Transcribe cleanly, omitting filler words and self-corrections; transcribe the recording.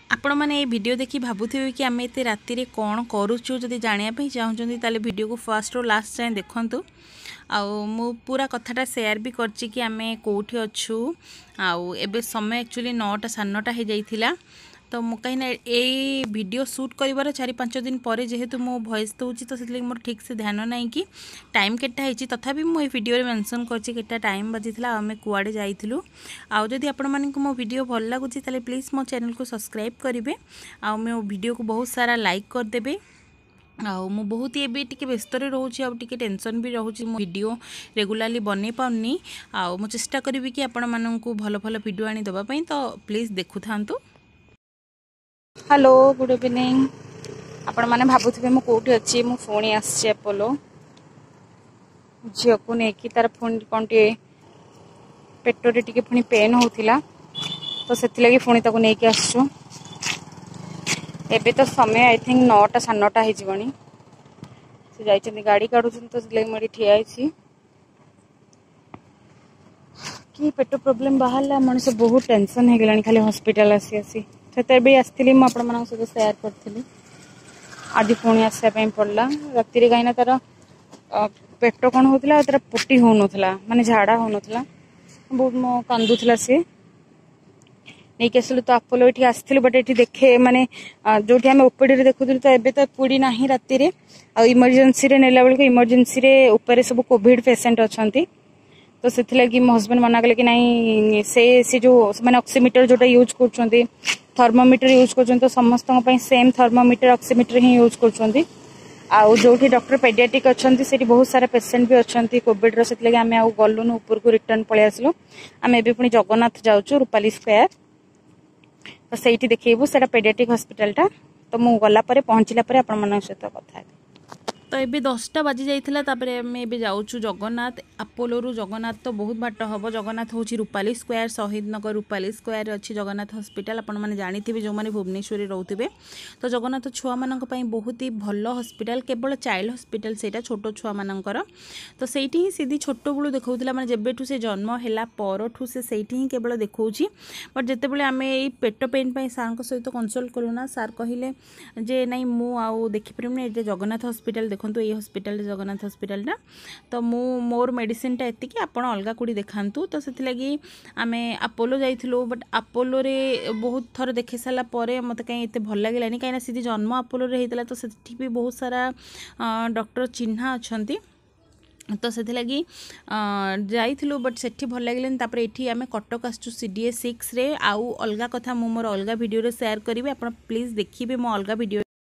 आपण मैंने ये वीडियो देखी भावुवे कि आम एत राति कौन करुचु जदि जानापी चाहूँगी ताले वीडियो को फर्स्ट रो लास्ट जाए देखूँ मु पूरा कथाटा शेयर भी करची कि आम कौटी अच्छु आउ एबे समय एक्चुअली 9टा 9:30 हो जाइथिला तो मु कहीं ये वीडियो शूट कर 4-5 दिन पर जेहेतु मो वॉइस दूसरी तो से मोर ठीक से ध्यान ना कि टाइम केटा होती तथापि मुझे वीडियो मेंशन करटा टाइम बाजी आम कुआड़े जाइलु आदि आपण मानक मो वीडियो भल लगुच प्लीज़ मो चैनल को सब्सक्राइब करेंगे आ मो वीडियो को बहुत सारा लाइक करदेवे मु बहुत ही एबे टिके व्यस्त रोचे आ टिके टेंशन भी रोचे मो वीडियो रेगुलाली बनै पाउनी आ मु चेष्टा करी कि आपण मानक भल भल वीडियो आनी दबा पई तो प्लीज़ देखु थांतु। हेलो गुड इवनिंग आपण मैंने भावुवे मुझे कौटी अच्छी मु पुणी आपोलो झील को लेकिन तार पुणी कौन टे पेटरे टी पुणी पेन होता तो से पुणी ताको लेकिन आसचु एबे तो समय आई थिंक 9टा 9:30 हो से जाइछन गाड़ी काढुछन तो से मुझे ठिया कि पेट प्रोब्लेम बाहर मनुष्य बहुत टेंशन हो गलानी खाली हॉस्पिटल आसी आसी से भी आसती मुझे सहित सेयार करी आज पुणी आसवाई पड़ा राति कहीं तार पेट कौन होता तार पोटी हो माने झाड़ा हो बहुत मो कांदुला सी नहीं आसलु तो आपोलो ये आसलु बट ये देखे माने जो आम ओपीडी देखुलु तो एबे तो पूरी ना राति इमरजेंसी नेला बेलू इमरजेंसी ऊपर सब कोविड पेसेंट अच्छा तो से मो हस्बैंड मना कले कि नहीं से जो मैंने ऑक्सीमीटर जोटा यूज कर थर्मोमीटर यूज कर समस्त सेम थर्मोमीटर ऑक्सीमीटर ही यूज कर जो डॉक्टर पेडियाट्रिक अच्छा से बहुत सारा पेसेंट भी अच्छा कोविड से आम आउ गलुन ऊपर को रिटर्न पलि आसलु आम ए पुणी जगन्नाथ जाऊँ रूपाली स्क्वायर तो सही देखू से पेडियाट्रिक हॉस्पिटल टा तो मु गला पहुँचला आपण सहित कथा तो ये 10टा बाजी जाइथिला तापरे आम ए जाऊँ जगन्नाथ आपोलो रु जगन्नाथ तो बहुत बाट हम जगन्नाथ हूँ रूपाली स्क्वायर शहीद नगर रूपाली स्क्वायर अच्छी जगन्नाथ हॉस्पिटल आपण मैंने जानी जो मैंने भुवनेश्वर रोथे तो जगन्नाथ छुआ मान बहुत ही भल हॉस्पिटल केवल चाइल्ड हॉस्पिटल से छोट छुआ मानकर तो सही ही सीधी छोट बलू देखा मैंने जब से जन्म है परठू से ही केवल देखा बट जितेबाला आम ये पेट पेन सार सहित कनसल्ट कलुना सार कहले जे नाई मु देखिपारे ये जगन्नाथ हॉस्पिटल देखो ये हॉस्पिटल जगन्नाथ हॉस्पिटल टा तो मोर मेडिसिन टा एति आपण अलगा कोडी देखांतु तो से लगी आमे अपोलो जाइथिलु बट अपोलो रे बहुत थर देखे सारा परे मते कहीं एते भल लागलानी कहीं सीधी जन्म अपोलो रे हेतला तो सेठी भी बहुत सारा डॉक्टर चिन्हा अछंती तो से लगी जाइलु बट सेठी भल लगे तापर एठी आमे कटक आसचु CDA 6 रे आउ अलगा कथा मु मोर अलगा वीडियो रे शेयर करिवे आपण प्लीज देखिबे मो अलगा वीडियो।